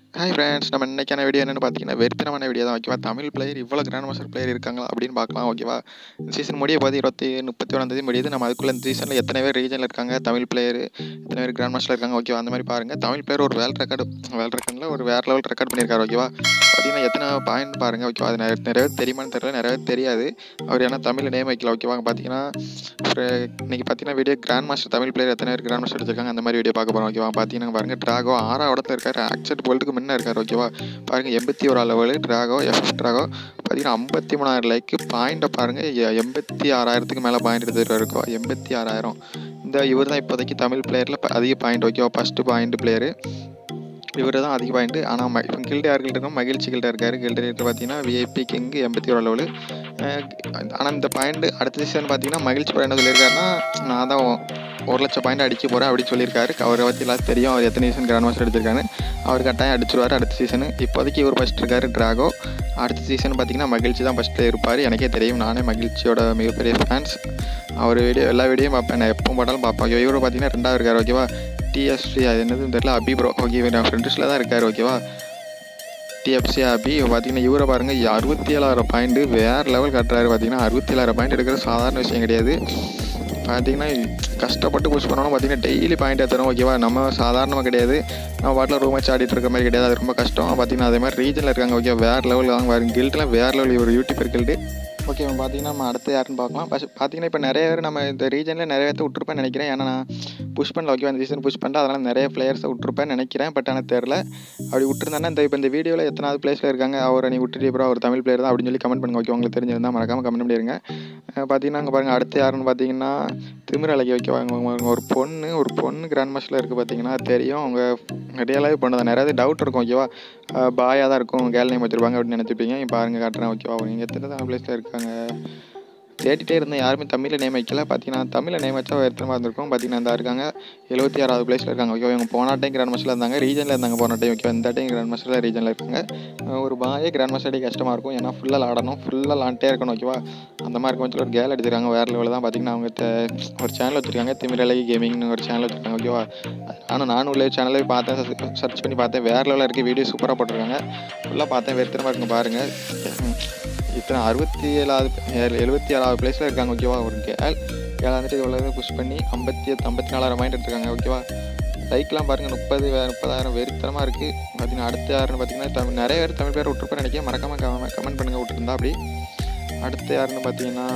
Hi friends, நம்ம இன்னைக்கான video என்னென்னு பார்த்தீங்கன்னா வெறித்தனமான வீடியோ தான். ஓகேவா, தமிழ் பிளேயர் இவ்வளோ கிராண்ட் மாஸ்டர் பிளேயர் இருக்காங்களா அப்படின்னு பார்க்கலாம். ஓகேவா, இந்த சீசன் முடிய போது 31 முடியுது. நம்ம அதுக்குள்ளே இந்த சீசனில் எத்தனை பேர் ரீஜனில் இருக்காங்க, தமிழ் பிளேயர் எத்தனை பேர் கிராண்ட் மாஸ்டர் இருக்காங்க. ஓகேவா, அந்த மாதிரி பாருங்கள். தமிழ் பிளேயர் ஒரு வேர்ல்ட் ரெக்கார்டில் ஒரு வேறு லெவல் ரெக்கார்ட் பண்ணியிருக்காரு. ஓகேவா, பார்த்தீங்கன்னா எத்தனை பாயிண்ட் பாருங்கள். ஓகேவா, அது நிறைய பேர் தெரியுமான்னு தெரியல, நிறைய பேர் தெரியாது. அவர் ஏன்னா தமிழில் நேம் வைக்கல. ஓகேவா, பார்த்தீங்கன்னா இன்னைக்கு பார்த்தீங்கன்னா video grand master Tamil player எத்தனை பேர் கிராண்ட் மாஸ்டர் எடுத்திருக்காங்க அந்த மாதிரி வீடியோ பார்க்க போகிறோம். ஓகேவா, பார்த்தீங்கன்னா பாருங்கள், டிராகோ 6ஆம் இடத்துல இருக்காரு, ஆக்செப்ட் வேர்ல்டுக்கு முன்னே இருக்கார். ஓகேவா, பாருங்கள் 81 லெவலு டிராகோ, டிராகோ பார்த்தீங்கன்னா 53,000 லைக்கு. பாயிண்ட்டை பாருங்கள், 86,000க்கு மேலே பாயிண்ட் எடுத்துகிட்டு இருக்கோம். 86,000. இந்த இவர் தான் இப்போதைக்கு தமிழ் பிளேயரில் அதிக பாயிண்ட். ஓகேவா, ஃபஸ்ட்டு பாயிண்ட் பிளேயரு இவர் தான் அதிக பாயிண்ட். ஆனால் இப்போ கில்டு யார் கிட்ட இருக்கோம், மகிழ்ச்சி கில்டாக இருக்கார். கில்டு ரேட்டு பார்த்தீங்கன்னா விஐபி கிங் 81 லெவலு. ஆனால் இந்த பாயிண்ட் அடுத்த சீசன் பார்த்தீங்கன்னா மகிழ்ச்சி படம் என்ன சொல்லியிருக்காருன்னா, நான் தான் 1,00,000 பாயிண்ட் அடிக்க போகிறேன் அப்படின்னு சொல்லியிருக்காரு. அவரை பற்றி எல்லாம் தெரியும், அவர் எத்தனை சீசன் கிராண்ட் மாஸ்டர் எடுத்திருக்காரு. அவர் கட்டாயம் அடிச்சிருவார் அடுத்த சீசனு. இப்போதைக்கு இவர் ஃபஸ்ட் இருக்கார் டிராகோ. அடுத்த சீசன் பார்த்தீங்கன்னா மகிழ்ச்சி தான் ஃபஸ்ட்டில் இருப்பார். எனக்கே தெரியும், நானே மகிழ்ச்சியோட மிகப்பெரிய ஃபேன்ஸ். அவர் எல்லா வீடியோவும் பார்ப்பேன், நான் எப்போ போட்டாலும் பார்ப்பேன். இவர் பார்த்தீங்கன்னா 2ஆவது இருக்கார். ஓகேவா, டிஎஃப்சி அது என்னதுன்னு தெரியல, அபி ப்ரோ. ஓகே, நான் ஃப்ரெண்ட்ஸில் தான் இருக்கார். ஓகேவா, டிஎஃப்சி அபி பார்த்தீங்கன்னா இவரை பாருங்கள் 67,000 பாயிண்ட்டு வேறு லெவல் கட்டுறாரு. பார்த்தீங்கன்னா 67,000 பாயிண்ட் எடுக்கிற சாதாரண விஷயம் கிடையாது. பார்த்தீங்கன்னா கஷ்டப்பட்டு புஷ் பண்ணணும். பார்த்தீங்கன்னா டெய்லி பாயிண்ட் ஏற்றணும். ஓகேவா, நம்ம சாதாரணமாக கிடையாது, நம்ம பாட்டில் ரூம் வச்சு ஆடிட்டு இருக்க மாதிரி கிடையாது, அது ரொம்ப கஷ்டம். பார்த்தீங்கன்னா அதே மாதிரி ரீஜனில் இருக்காங்க. ஓகே, வேறு லெவல் வாங்க வேறு கில்டெலாம் வேறு லெவல். ஒரு யூடியூபர் கில்டு. ஓகே, பார்த்தீங்கன்னா நம்ம அடுத்து யாருன்னு பார்க்கலாம். பார்த்தீங்கன்னா இப்போ நிறைய பேர் நம்ம இந்த ரீஜனில் நிறைய பேர்த்த விட்டுருப்பேன்னு நினைக்கிறேன். ஏன்னா நான் புஷ் பண்ணல. ஓகே, அந்த சீசன் புஷ் பண்ணல, அதனால் நிறைய பிளேயர்ஸை விட்டுருப்பேன்னு நினைக்கிறேன். பட் ஆனால் தெரில. அப்படி விட்டுருந்தாங்கன்னா இந்த வீடியோவில் எத்தனாவது பிளேஸில் இருக்காங்க, அவரை நீ விட்டுட்டு ப்ரோ அவர் தமிழ் பிளேயர் தான் அப்படின்னு சொல்லி கமெண்ட் பண்ணுங்க. ஓகே, உங்களுக்கு தெரிஞ்சிருந்தால் மறக்காமல் கமெண்ட் பண்ணிடுங்க. பார்த்தீங்கன்னா அங்கே பாருங்கள், அடுத்து யாருன்னு பார்த்தீங்கன்னா திமிர் அழகி. ஓகேவா, ஒரு பொண்ணு கிராண்ட் மாஸ்டரில் இருக்குது. பார்த்தீங்கன்னா தெரியும், அவங்க ரியலாகவே பொண்ணு தான். நிறைய டவுட் இருக்கும். ஓகேவா, பாயாக தான் இருக்கும், கேர்ள் நேம் வச்சுருப்பாங்க அப்படின்னு நினச்சிப்பீங்க. பாருங்கள் காட்டுறேன். ஓகேவா, நீங்கள் எத்தனை பிளேஸில் இருக்காங்க தேடிட்டே இருந்தேன், யாருமே தமிழில் நேம் வைக்கல. பார்த்தீங்கன்னா தமிழில் நேம் வச்சா எத்தனை இருந்திருக்கும். பார்த்தீங்கன்னா இந்த இருக்காங்க 76வது பிளேஸில் இருக்காங்க. ஓகே, இவங்க போன டைம் கிராண்ட் மாஸ்டரில் இருந்தாங்க, ரீஜனில் இருந்தாங்க போன டைம். ஓகே, இந்த டைம் கிராண்ட் மாஸ்டரில் ரீஜனில் இருக்காங்க. ஒரு பாயே கிராண்ட் மாஸ்டர் கஷ்டமாக இருக்கும், ஏன்னா ஃபுல்லாக ஆடணும், ஃபுல்லாக லாண்டே இருக்கணும். ஓகேவா, அந்த மாதிரி இருக்கும். சொல்லி ஒரு கேர்ள் எடுத்துருக்காங்க வேறு லெவலில் தான். பார்த்தீங்கன்னா அவங்க ஒரு சேனல் வச்சுருக்காங்க, திமிரலகி கேமிங்னு ஒரு சேனல் வச்சுருக்காங்க. ஓகேவா, ஆனால் நானும் உள்ள சேனலே பார்த்தேன், சர்ச் பண்ணி பார்த்தேன், வேறு லெவலில் இருக்குது. வீடியோ சூப்பராக போட்டிருக்காங்க, ஃபுல்லாக பார்த்தேன், வெறுத்தனமாக இருக்குங்க. பாருங்கள், இத்தனை 76வது பிளேஸில் இருக்காங்க. ஓகேவா, ஒரு கேள் வந்துட்டு இவ்வளோ புஷ் பண்ணி 54,000 பாயிண்ட் எடுத்துருக்காங்க. ஓகேவா, லைக்லாம் பாருங்கள் 30,000 வெறித்தனமாக இருக்குது. பார்த்தீங்கன்னா அடுத்த யாருன்னு பார்த்தீங்கன்னா நிறைய பேர் தமிழ் பேர் விட்டுருப்பேன்னு நினைக்கிறேன். மறக்காமல் கமெண்ட் பண்ணுங்கள் விட்டுருந்தா. அப்படி அடுத்த யாருன்னு பார்த்தீங்கன்னா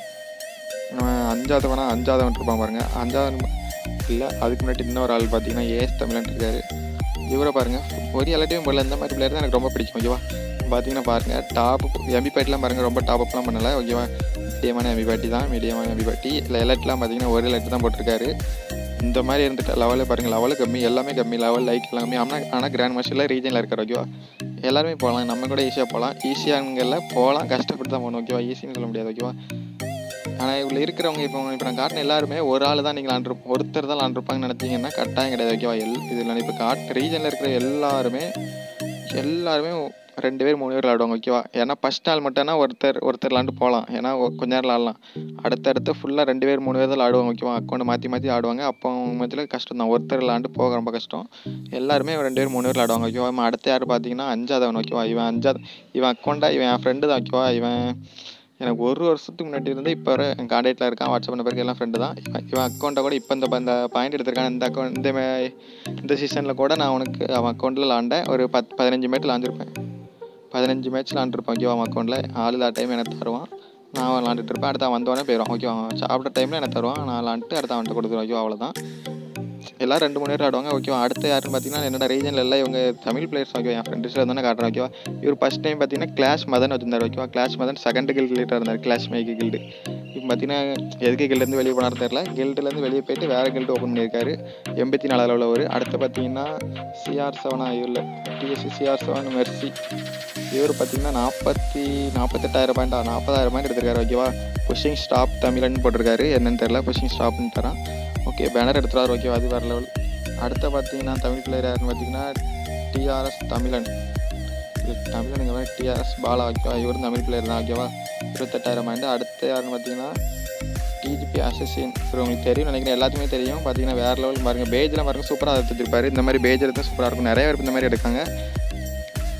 5ஆவது விட்டுருப்பான் பாருங்கள். 5ஆவது இல்லை, அதுக்கு முன்னாடி இன்னொரு ஆள் பார்த்தீங்கன்னா ஏஎஸ் தமிழன் இருக்கார். இவரை பாருங்கள், ஒரு எல்லாத்தையும் போடல. இந்த மாதிரி பிளேயர் தான் எனக்கு ரொம்ப பிடிக்கும். ஓகேவா, பார்த்தீங்கன்னா பாருங்கள், டாப் எம்பி பேட்டிலாம் பாருங்கள், ரொம்ப டாப் அப்லாம் பண்ணலை. ஓகேவா, மீடியமான எம்பி பேட்டி தான், மீடியமான எம்பி பேட்டி. இல்லை எலக்ட்லாம் பார்த்தீங்கன்னா ஒரு எலக்ட் தான் போட்டிருக்காரு. இந்த மாதிரி இருந்துட்டு லெவலே பாருங்கள், லெவலு கம்மி, எல்லாமே கம்மி, லெவல் லைக் எல்லாம் கம்மி. ஆனால் கிராண்ட் மாஸ்டரில் ரீஜனில் இருக்கார். ஓகேவா, எல்லாருமே போகலாம், நம்ம கூட ஈஸியாக போகலாம், ஈஸியானங்களில் போகலாம், கஷ்டப்பட்டு தான் போகணும். ஓகேவா, ஈஸின்னு சொல்ல முடியாது. ஓகேவா, ஆனால் இவ்வளோ இருக்கிறவங்க இப்போ நான் காட்டின எல்லாருமே ஒரு ஆள் தான் நீங்கள் ஒருத்தர் தான் லாண்டிருப்பாங்கன்னு நினச்சிங்கன்னா கட்டாயம் கிடையாது. ஓகேவா, இதில் இப்போ ரீஜனில் இருக்கிற எல்லாருமே 2 பேர் 3 பேர் விளாடுவாங்க. ஓகேவா, ஏன்னா ஃபஸ்ட் நாள் மட்டும்னா ஒருத்தர் விளாண்டு போகலாம், ஏன்னா கொஞ்ச நேரம் விளாட்லாம். அடுத்தடுத்து ஃபுல்லாக 2 பேர் 3 பேர் தான் விளாடுவாங்க. ஓகேவா, அக்கௌண்ட் மாற்றி ஆடுவாங்க. அப்போ மத்தியில் கஷ்டம் தான், ஒருத்தர் விளாண்டு போக ரொம்ப கஷ்டம். எல்லாருமே 2 பேர் 3 பேர் விளாடுவாங்க. ஓகேவா, அடுத்த யார் பார்த்தீங்கன்னா 5ஆவதவன். ஓகேவா, இவன் அக்கௌண்ட்டாக இவன் என் ஃப்ரெண்டு தான். ஓகேவா, இவன் எனக்கு 1 வருஷத்துக்கு முன்னாடி இருந்து இப்போ வர என் கான்டாக்டில் இருக்கான். வாட்ஸ்அப் நம்பருக்கு எல்லாம் ஃப்ரெண்டு தான். இவன் அக்கௌண்ட்டை கூட இப்போ இந்த பாயிண்ட் எடுத்திருக்கான். இந்த சீசனில் கூட நான் அவன் அக்கௌண்ட்டில் விளாண்டேன். ஒரு 15 மேட்ச் விளாண்டுருப்பேன், 15 மேட்ச் விளாண்டுருப்பேன். ஓகேவா, அவன் அக்கௌண்ட்டில் ஆள் டைம் எனக்கு தருவான், நான் விளாண்டுட்டு இருப்பேன். அடுத்து வந்தோடனே போயிடுவான். ஓகேவா, சாப்பிட்ட டைமில் எனக்கு தருவான், நான் விளாண்டுட்டு அடுத்த அவன்கிட்ட கொடுத்துருவேன். ஓகேவா, அவ்வளோதான். எல்லாம் 2-3 பேர் ஆடுவாங்க. ஓகேவா, அடுத்து யாருன்னு பார்த்தீங்கன்னா என்னோட ரீஜனில் எல்லாம் இவங்க தமிழ் பிளேயர்ஸ். ஓகேவா, என் ஃப்ரெண்ட்ஸில் இருந்தானே காட்டுறேன். ஓகேவா, இவர் ஃபஸ்ட் டைம் பார்த்தீங்கன்னா கிளாஷ் மதன் வச்சிருந்தார். ஓகேவா, கிளாஷ் மதன் செகண்ட் கில்டாக இருந்தார், கிளாஷ் மேய்க்கு கில்டு. இப்போ பார்த்தீங்கன்னா எதுக்கு கில்லேருந்து வெளியே போனார் தெரியல, கில்டுலேருந்து வெளியே போயிட்டு வேறு கில்டு ஓப்பன் பண்ணியிருக்காரு. 84 உள்ளவர். அடுத்து பார்த்தீங்கன்னா CR7 இவரில் டிஎஸ்சி CR7 மெர்சி. இவர் பார்த்தீங்கன்னா 48,000 பாயிண்ட் 40,000 பாயிண்ட் எடுத்திருக்காரு. ஓகேவா, புஷிங் ஸ்டாப் தமிழன் போட்டிருக்காரு, என்னன்னு தெரியல, புஷிங் ஸ்டாப்னு தரான். ஓகே, பேனர் எடுத்துறாரு. ஓகேவா, அது வேறு லெவல். அடுத்த பார்த்தீங்கன்னா தமிழ் பிளேயர் யாருன்னு பார்த்தீங்கன்னா டிஆர்எஸ் தமிழன். தமிழனுங்க டிஆர்எஸ் பாலா. ஓகேவா, இவரும் தமிழ் பிளேயர் தான். ஓகேவா, 28,000 பாயிண்ட். அடுத்த யாருன்னு பார்த்தீங்கன்னா டிஜிபி அசசின். இப்போ உங்களுக்கு தெரியும் நினைக்கிறேன், எல்லாத்துக்குமே தெரியும். பார்த்தீங்கன்னா வேறு லெவல் பாருங்கள், பேஜில் பாருங்கள், சூப்பராக எடுத்துருப்பாரு. இந்த மாதிரி பேஜ் எடுத்தால் சூப்பராக இருக்கும். நிறைய பேர் இந்த மாதிரி எடுக்காங்க.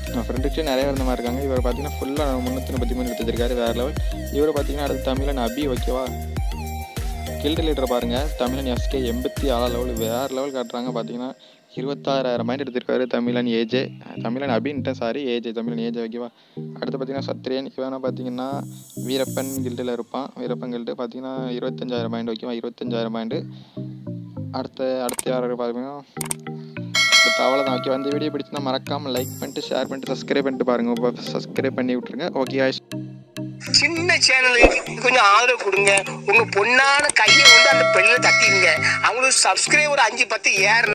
ஃப்ரெண்டுக்கு நிறைய இருந்த மாதிரி இருக்காங்க. இவர் பார்த்தீங்கன்னா ஃபுல்லாக 333 எடுத்து வச்சிருக்காரு, வேறு லெவல். இவர் பார்த்தீங்கன்னா அடுத்து தமிழன் அபி, ஓகேவா. கில்டு லீடர் பாருங்கள், தமிழன் எஸ்கே 87 லெவல், வேறு லெவல் காட்டுறாங்க. பார்த்தீங்கன்னா 26,000 பாயிண்ட் எடுத்திருக்காரு தமிழன் ஏஜே, தமிழன் அபின்ட்ட சாரி ஏஜே, தமிழன் ஏஜே, ஓகேவா. அடுத்து பார்த்தீங்கன்னா சத்ரியன், இவனா பார்த்தீங்கன்னா வீரப்பன் கில்டில் இருப்பான். வீரப்பன் கில்டு பார்த்தீங்கன்னா 25,000 பாயிண்ட், ஓகேவா, 25,000 பாயிண்ட். அடுத்து யார் பார்த்தீங்கன்னா அடுத்து அவ்வளோதான், ஓகே. இந்த வீடியோ பிடிச்சிருந்தா மறக்காமல் லைக் பண்ணிட்டு ஷேர் பண்ணிட்டு சப்ஸ்கிரைப் பண்ணிட்டு பாருங்கள். சப்ஸ்கிரைப் பண்ணி விட்ருங்க, ஓகே. சின்ன சேனலுக்கு கொஞ்சம் ஆதரவு கொடுங்க. உங்க பொண்ணான கையை வந்து அந்த பெல்ல தட்டிடுங்க. அவங்களுக்கு சப்ஸ்கிரைபர் 5-10 ஏற